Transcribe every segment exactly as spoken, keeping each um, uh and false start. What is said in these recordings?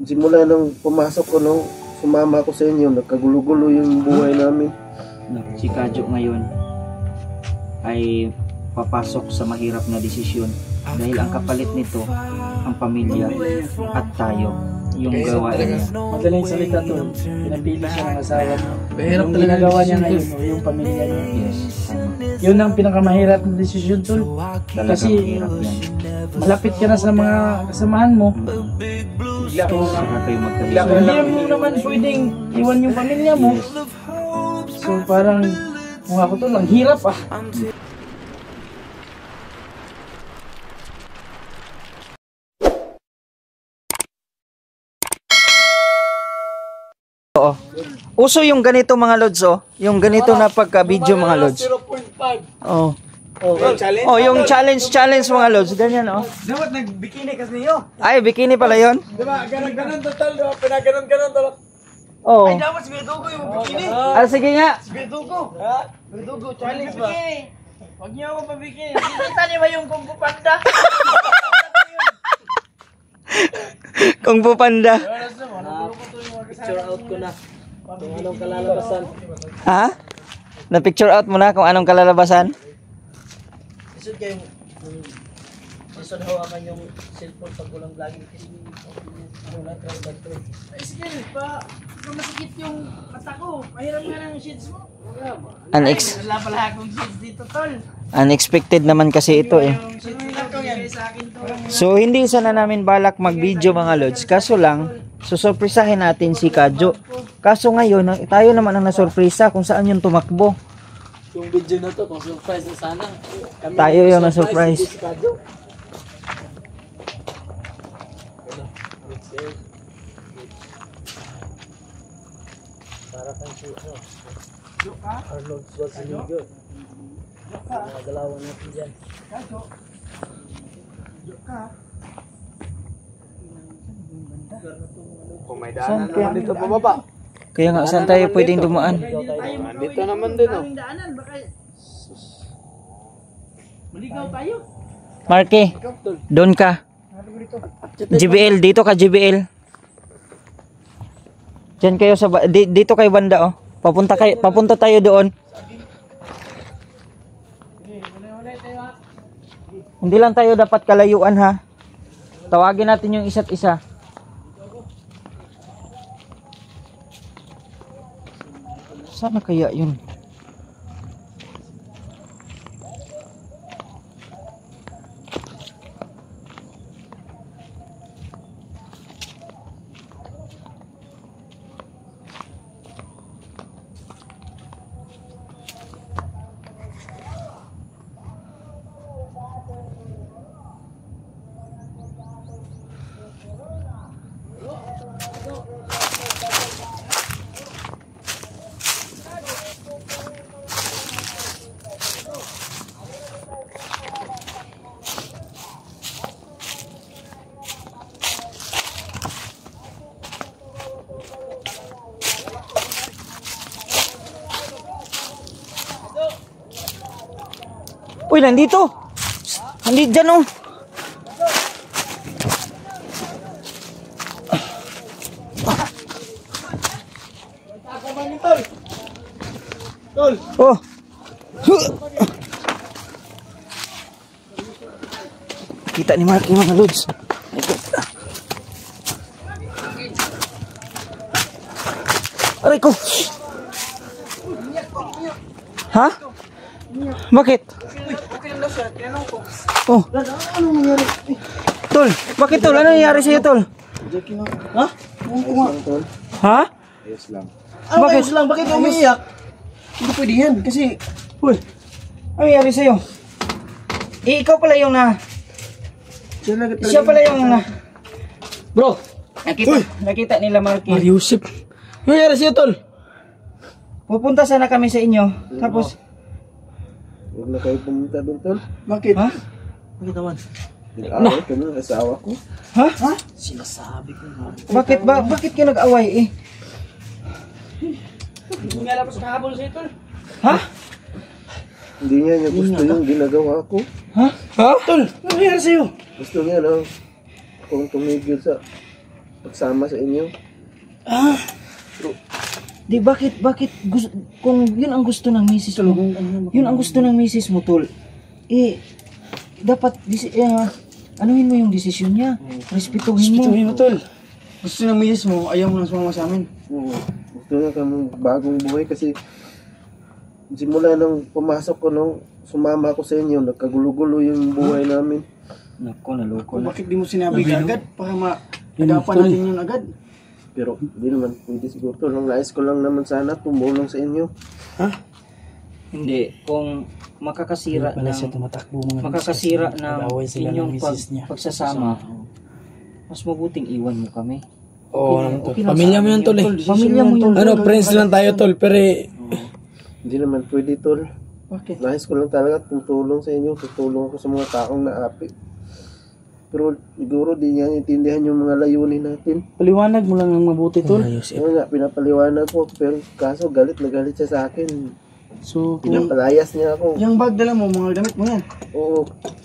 simula nung pumasok ko nung sumama ko sa inyo, nagkagulo-gulo yung buhay namin. Si Kadyo ngayon ay papasok sa mahirap na desisyon dahil ang kapalit nito ang pamilya at tayo yung gawain niya. Madaling salita to, pinapili siya ng asawa mo. Yung ginagawa niya ngayon, yung pamilya niya. Yes. Yun ang pinakamahirap na desisyon to. Kasi malapit ka na sa mga kasamahan mo. Bigla ko Saka kayo magkabisa. hindi mo naman pwedeng iwan yung pamilya mo. So parang kung ako to lang, hirap ah. Oo. Uso yung ganito mga lods, oh. Yung ganito na pagka-video mga lods. zero point five. Oh. Oh, challenge. Oh, yung challenge challenge mga lods, ganyan oh. Dapat nag-bikini kasi niyo. Ay, bikini pala 'yon. Di ba? Ganon-ganon total, di ba? Pinaganon-ganon total. Oh. Ay, dapat sibirdugo yung bikini. Ah, sige nga. Sibirdugo. Ha? Sibirdugo, challenge ba? Huwag niyo ako pabikini. Kita niyo ba yung Kung Fu Panda? Kung Fu Panda. Picture out ko na. Kung anong kalalabasan. Ha? Na-picture out mo na kung anong kalalabasan? Isod kayo, isod hawakan yung cellphone pag walang vlogging kasi wala try back to. Ay sige, pa, kung masikip yung mata ko, mahirap nga ng shades mo. Unex Wala pala akong shades dito, tol. unexpected naman kasi ito eh. Yung shades lang ko yan sa akin to. So hindi sana namin balak mag-video mga lods. Kaso lang, susurprisahin natin si Kadyo. Kaso ngayon, ang- tayo naman ang nasurprisa kung saan yung tumakbo. Yung video na to, kung surprise na sana. Kami Tayo yung na-surprise. si Kadyo. Para kang si ano, Arnold Schwarzenegger. Nagalawan natin dyan. Kung may Saan daanan kaya? naman dito pababa. Kaya nga, saan tayo pwedeng dumaan? Dito naman din, oh. Daanan, baka maligaw tayo. Marky, doon ka. G B L, dito ka G B L. Diyan kayo sa ba- di- dito kay banda oh. Papunta kay papunta tayo doon. Hindi lang tayo dapat kalayuan ha. Tawagin natin yung isa't isa. Sana kaya yun? Uy, nandito. Nandito dyan, oh. Tol! Oh. Kita ni Mark yung mga lods. Aray ko. Ha? Bakit? Oh. Ano nangyari? Tol, bakit tol? Ano nangyari sa'yo, tol? Ha? Tol? Ha? Ayos lang. Ano Bakit? bakit lang? Bakit umiiyak? Hindi pwede yan kasi Uy, ano nangyari sa'yo? Eh, ikaw pala yung na... siya na talaga. Siya pala yung na... Bro, nakita, nakita nila Marky. Yusip. Ano nangyari sa'yo, tol? Pupunta sana kami sa inyo. Tapos, Huwag na kayo pumunta doon, Tol. Bakit? ha? Bakit naman? Nag-away ka na, asawa ko. Ha? Ha? Sinasabi ko nga. Bakit ba? Bakit ka nag-away eh? Hindi nga lapos kahabol sa'yo, tol. Ha? Hindi niya niya gusto yung ginagawa ko. Ha? Ha? Tol, ano nangyari sa'yo? Gusto niya lang akong tumigil sa pagsama sa inyo. Ah! Di bakit, bakit, gusto, kung yun ang gusto ng misis mo, yun ang gusto ng misis mo, tol, eh, dapat, disi, uh, anuhin mo yung desisyon niya, respetuhin mo. Respetuhin mo, tol. Gusto ng misis mo, ayaw mo nang sumama sa amin. Oo. Gusto na kami bagong buhay kasi simula nung pumasok ko nung sumama ako sa inyo, nagkagulo-gulo yung buhay namin. Nako, naloko Kung na. bakit di mo sinabi agad para ma-agapan natin yun agad. Pero hindi naman pwede siguro to. Nung nais ko lang naman sana tumulong sa inyo. Hindi, kung makakasira Wala siya ng, tumatakbo mga makakasira ng nag-away sila ng inyong pag, misis niya. pagsasama, mas mabuting iwan mo kami. Oo, Okay, naman, tol. okay lang Pamilya sa mo yan, amin tol, eh. Pamilya mo yun. Ano, friends lang tayo, tol, pero eh, Hindi naman pwede tol. Bakit? Nais ko lang talaga tutulong sa inyo. Tutulong ako sa mga taong naapi. Pero siguro di niya intindihan yung mga layunin natin. paliwanag mo lang ng mabuti, tol. Ano nga, pinapaliwanag ko. Pero kaso galit na galit siya sa akin. So, kung Pinapalayas niya ako. Yung bag dala mo, mga damit mo yan. Oo.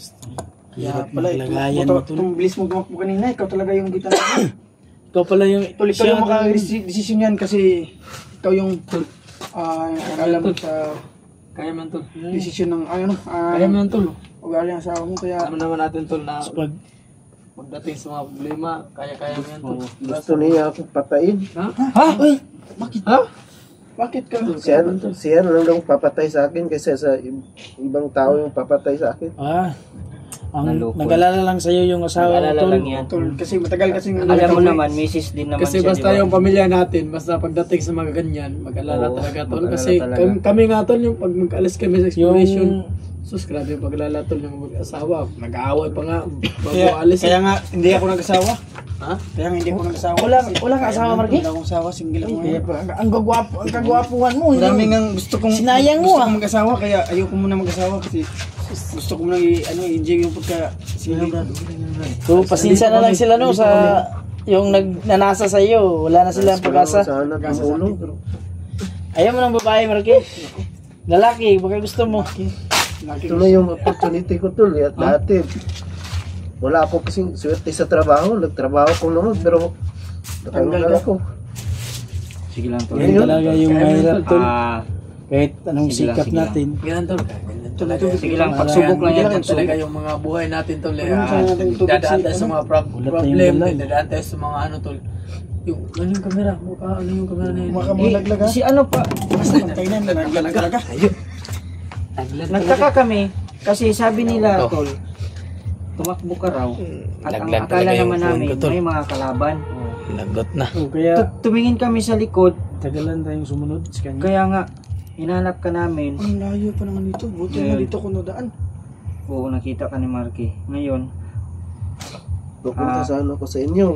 hirap pala, maglagayan ito- mo, tol. Itong bilis mo gumakbo kanina, ikaw talaga yung kita namin. Ikaw pala yung, Tol, ikaw yung makaka-desisyon yan kasi ikaw yung ah alam mo sa Kaya man, tol. desisyon ng ano, ah, Kaya man, tol. ugali ng asawa mo kaya Alam naman natin, tol, na pag pagdating sa mga problema, kaya-kaya mo yan, tol. Gusto niya akong patayin. Ha? Ha? bakit? Ha? Bakit ka? Siya, siya lang lang papatay sa akin kaysa sa i- ibang tao yung papatay sa akin. Ah, ang Naloko. nag-alala lang sa'yo yung asawa mo, Nag-alala tol. lang yan. Tol, kasi matagal kasi Alam mo naman, misis din naman Kasi siya, basta di ba? yung pamilya natin, basta pagdating sa mga ganyan, mag-alala Oo, talaga, tol. mag-alala Kasi talaga. kami, kami nga, tol, yung pag mag-alis kami sa exploration, sus, grabe yung pag-alala, tol, yung mag-asawa. Nag-aaway pa nga, bago Kaya, alis. kaya nga hindi ako nag-asawa. Ha? Kaya nga hindi ako nag-asawa. Wala- Kasi- wala kang asawa, Marky? Wala akong asawa, single ako Kaya ngayon. pa, ang, ang gagwapo, ang kagwapuhan mo. Marami nga gusto kong Sinayang mo, gusto ah. kong mag-asawa kaya ayoko muna mag-asawa kasi gusto ko muna i- ano enjoy yung pagka single. So, pasensya na lang sila, no, sa yung nagnanasa sa iyo. Wala na silang pag-asa. Sana tumulong. Pero Ayaw mo ng babae, Marky. Lalaki, baka gusto mo. ito na yung opportunity ko tol. At dati, wala ako kasing swerte sa trabaho. Nagtrabaho ko noon pero natanggal ako. Sige lang, tol. Ngayon, Yun talaga yung mahirap, tol. Ah, Kahit anong Sige lang, sikap sige lang. natin. Ganun tol. sige lang, pagsubok lang yan. Yan Pagsubok. talaga yung mga buhay natin, tol. Eh, Ano sa ah, nating tubig dadaan si- tayo sa ano? mga prob- Gulat na yung problem, gulat. din, dadaan tayo sa mga ano, tol. Yung, ano yung camera? Mukha, ano yung camera na yun? Mukha mo Eh, laglag ha. si ano pa, Basta pantay na, naglag talaga. nagtaka kami, kasi sabi nila, tol, tumakbo ka raw, at ang Laglag akala talaga yung naman phone namin, ko, tol. may mga kalaban. Lagot na. Oh, kaya, Tu- Tumingin kami sa likod, tagalan tayong sumunod sa kanya. kaya nga, hinanap ka namin. Ang layo pa naman dito. Buti Yeah. na dito ko nadaan. Oo, nakita ka ni Marky. Ngayon, Pupunta Ah. sana ako sa inyo.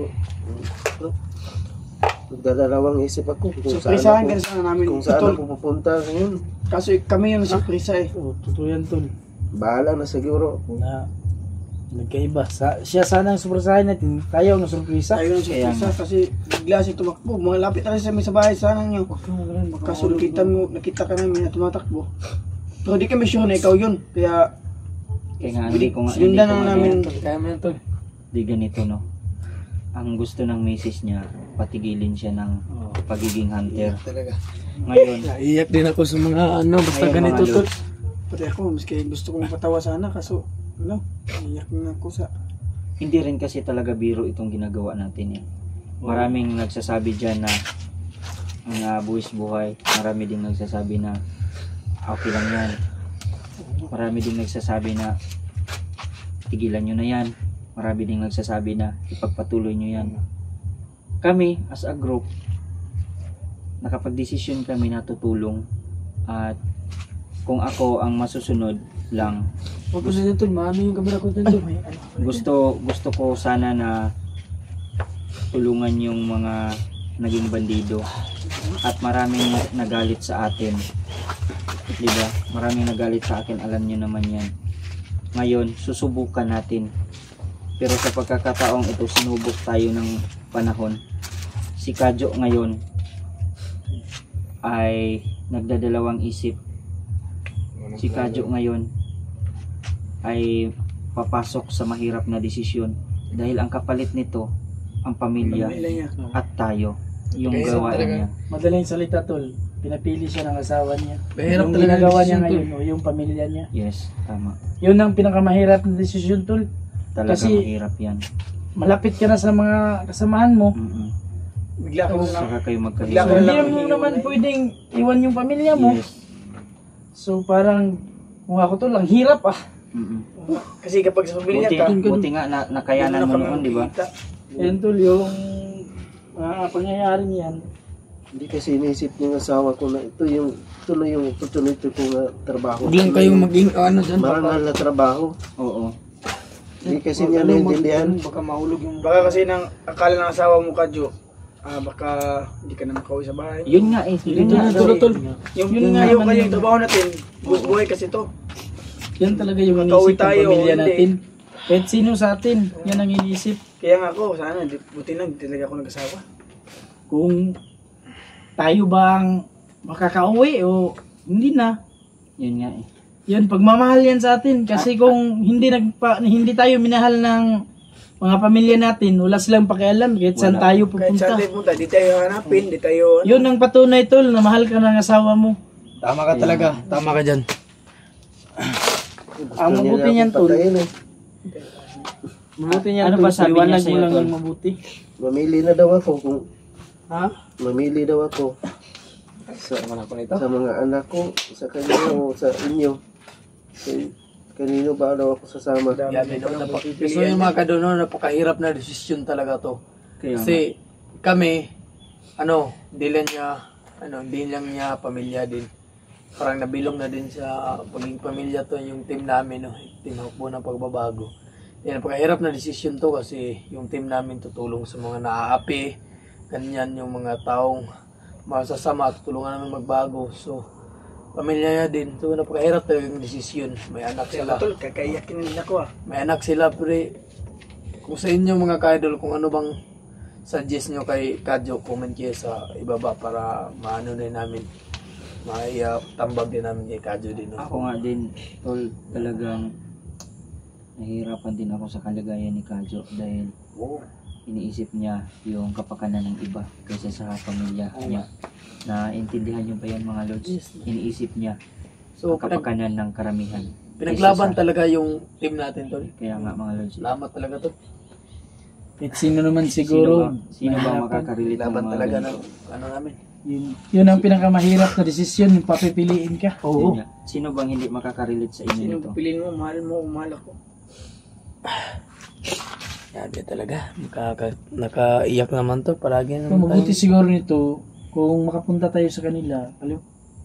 Nagdadalawang isip ako kung saan Surprisahan ako, ka na sana namin. kung saan Tol, ako pupunta ngayon. kaso kami yung surpresa eh. Oh, totoo yan, tol. Bahala na siguro. Na, nagkaiba. Sa, siya sana ang surprisahin natin. Tayo ang surprisa. Tayo ng Kaya surpresa kasi bigla si tumakbo. Malapit na rin sa amin sa bahay sana nyo. Kaso nakita mo, nakita ka namin na tumatakbo. Pero di kami sure na ikaw yun. Kaya kaya nga, hindi ko nga, hindi sinundan ko na nga namin. Kaya mo yan, tol. di ganito, no. Ang gusto ng misis niya, patigilin siya ng Oh. pagiging hunter. Talaga. Ngayon, Naiyak din ako sa mga ano, basta Ayun, ganito, mga tol. Pati ako, miski gusto kong patawa sana. Kaso, ano, iyak na ako sa... hindi rin kasi talaga biro itong ginagawa natin eh. Maraming nagsasabi dyan na ang uh, buwis buhay. Marami ding nagsasabi na okay lang yan. Marami ding nagsasabi na tigilan nyo na yan. Marami ding nagsasabi na ipagpatuloy nyo yan. Kami as a group, nakapag-desisyon kami na tutulong, at kung ako ang masusunod lang, Huwag ko na yan, tol. Maano yung camera ko dyan, tol. gusto gusto ko sana na tulungan yung mga naging bandido, at maraming nagalit sa atin, di ba? Maraming nagalit sa akin, alam niyo naman yan. Ngayon susubukan natin, pero sa pagkakataong ito sinubok tayo ng panahon. Si Kadyo ngayon ay nagdadalawang isip. Si Kadyo ngayon ay papasok sa mahirap na desisyon, dahil ang kapalit nito, ang pamilya Pamilya niya. at tayo. Yung Kaya gawain talaga. niya. Madaling salita tol, pinapili siya ng asawa niya. Mahirap Yung talaga ginagawa ang niya desisyon, ngayon, o yung pamilya niya. Yes, tama. Yun ang pinakamahirap na desisyon tol. Talaga Kasi- mahirap yan. Malapit ka na sa mga kasamahan mo. Mm-mm. Bigla ka na lang. Saka kayo Bigla magkahiwalay. ka na Hindi lang mo hihiwalay. naman pwedeng iwan yung pamilya mo. Yes. So parang, kung ako tol, ang hirap ah. Mm-mm. Kasi kapag sa pamilya Buti, ka, buti nga na, nakayanan mo noon, di ba? Yan tol, yung mga pangyayari niyan. Hindi kasi inisip ng asawa ko na ito yung ito na yung opportunity ko na trabaho. Huwag lang kayong maging ano dyan. marangal na trabaho. Oo. Hindi kasi niya naintindihan. Baka mahulog yung... Baka kasi nang akala ng asawa mo Kadyo, ah baka hindi ka na makauwi sa bahay. Yun nga eh. Yun nga daw Tol, eh. tol. Yung, Yun yung nga ngayon naman kasi yun. yung trabaho natin, buhay buhay kasi to. Yan talaga yung Makauwi iniisip ng tayo, pamilya hindi. natin. Kahit sino sa atin, yan ang iniisip. Kaya nga ako, sana, di, buti lang, hindi talaga ako nag-asawa. Kung tayo bang makakauwi o hindi na. Yun nga eh. Yan, pagmamahal yan sa atin. Kasi kung hindi nagpa, hindi tayo minahal ng mga pamilya natin, wala silang pakialam kahit saan Wala. tayo Kahit pupunta. saan tayo punta, di tayo hanapin, di tayo... ano. Yun ang patunay tol na mahal ka ng asawa mo. Tama ka talaga. Tama ka dyan. Ang Gusto niya mabuti na niyan akong tol. patayin eh. Mabuti niyan Ano tol. ba sabi niya Liwanag sa'yo, mo lang tol? ng mabuti. Mamili na daw ako kung Ha? mamili daw ako So, ano ko nito? sa mga anak ko, sa kanino o sa inyo. Sa kanino ba daw ako sasama? Dami Yan, din no, palang napaka- pagpipilian. so yung mga kadono, napakahirap na desisyon talaga to. Kaya nga. Kasi kami, ano, hindi lang niya, ano, hindi lang niya pamilya din. Parang nabilong na din sa pagiging pamilya to yung team namin, no? Team Hukbo ng Pagbabago. Yan, napakahirap na desisyon to kasi yung team namin tutulong sa mga naaapi, ganyan yung mga taong masasama, tutulungan namin magbago. So, pamilya niya din. So, napakahirap talaga yung desisyon. May anak Kaya sila. tol, kakaiyakin na din ako ah. May anak sila, pero kung sa inyo mga ka-idol, kung ano bang suggest nyo kay Kadyo, comment kayo sa ibaba para maano din namin, maitambag din namin kay Kadyo din. No? Ako nga din, tol, talagang nahihirapan din ako sa kalagayan ni Kadyo dahil Oo. iniisip niya yung kapakanan ng iba kaysa sa pamilya niya. Naintindihan niyo ba yan mga lords? Iniisip niya So, ang pinag, kapakanan ng karamihan. pinaglaban kaysa sa- talaga yung team natin, Tol. Kaya nga mga lords. Salamat talaga, Tol. Kahit sino naman Sino siguro. ba, sino ba mahirapan. makakarelate ng Laban mga talaga ganito? ng ano namin. Yun, yun ang pinakamahirap na desisyon, yung papipiliin ka. Yun nga. Sino bang hindi makakarelate sa inyo Sino nito? pipiliin mo, mahal mo, mahal ako. Yan din talaga. Nakaka, nakaiyak naman to. Palagi Kung naman mabuti tayo. siguro nito, kung makapunta tayo sa kanila, pali,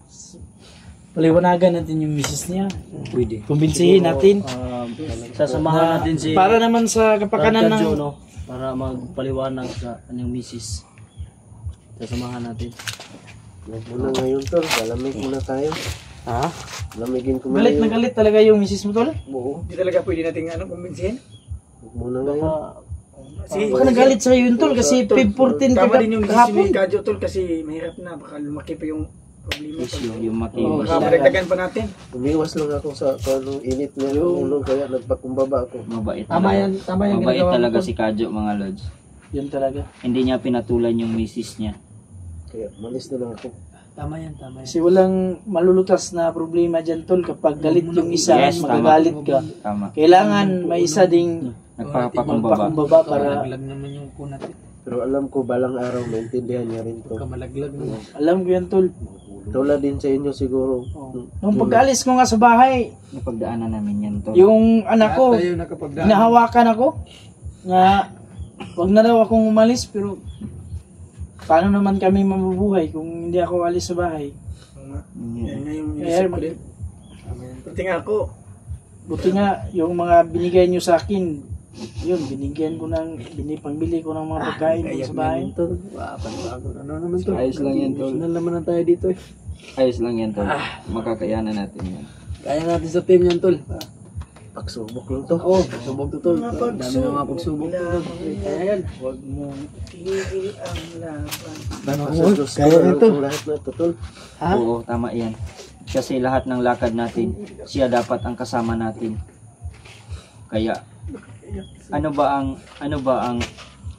paliwanagan natin yung misis niya. Pwede. Kumbinsihin natin. Um, sasamahan natin si Para naman sa kapakanan Kadyo, ng... no? Para magpaliwanag sa kanyang misis. Sasamahan natin. Huwag muna ngayon tol, malamig muna tayo. Ha? Lamigin ko muna Galit na yung galit talaga yung misis mo tol. buo. Hindi talaga pwede nating ano, kumbinsihin. Huwag muna ngayon. Kasi, Baka nagalit sa yun tol kasi Tol, Feb fourteen tama din yung decision kahapon. ni Kadyo tol kasi mahirap na, baka lumaki pa yung problema. Issue, tol. yung Oo, makiwas. Baka madagdagan pa natin. Umiwas lang ako sa kanong init na ulo kaya nagpakumbaba ako. Mabait Tama talaga. yan. Tama yung Mabait ginagawa mo, talaga Tol. si Kadyo mga lords. Yun talaga. Hindi niya pinatulan yung misis niya. Kaya malis na lang ako. Tama yan. Tama yan. Kasi walang malulutas na problema dyan tol kapag galit yung isa, Yes, tama. magagalit ka. Tama. Kailangan may isa ding Nagpapakumbaba. magpakumbaba para Malaglag naman yung po natin. Pero alam ko balang araw maintindihan niya rin to. Kamalaglag naman. alam ko yan tol. Tulad din sa inyo siguro. Nung pag-alis ko nga sa bahay, Napagdaanan namin yan to. yung anak ko, Tayo nakapagdaan. hinahawakan ako nga wag na daw akong umalis pero paano naman kami mabubuhay kung hindi ako alis sa bahay? Yan nga yung Kaya inisip ko din. Pati nga ako, buti nga yung mga binigay nyo sa akin, yun, binigyan ko ng, binipangbili ko ng mga pagkain dun sa bahay. Tol. Wow, panibago. Ano naman to? Ayos lang yan, Tol. Personal naman na tayo dito eh. Ayos lang yan tol. Makakayanan natin yan. Kaya natin sa team yan, Tol. Pagsubok lang to. Oo, pagsubok to, Tol. Dami na mga pagsubok to, Tol. Kaya yan. Huwag mo, tigil ang laban. Pasados ko Kaya na ito. ang lahat na to tol. Ha? Oo, tama yan. Kasi lahat ng lakad natin, siya dapat ang kasama natin. Kaya ano ba ang ano ba ang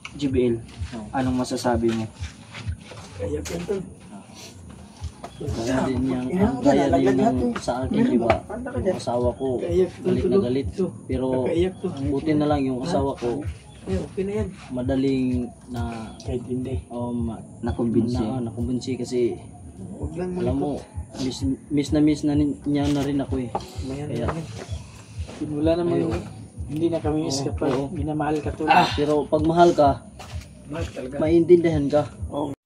G B L, anong masasabi mo? Kaya pinto. Kaya din yung, kaya din yung sa akin, di ba? Yung asawa ko, galit na galit. Pero buti na lang yung asawa ko, Okay na yan. madaling na, Kahit hindi. um, Nakumbinsi. na, nakumbinsi kasi, Huwag lang alam mo, miss, miss na miss na nin- niya na rin ako eh. Kaya, Wala namang, hindi na kami is kapag minamahal ka tulad. pero pag mahal ka, Mahal talaga. maintindihan ka.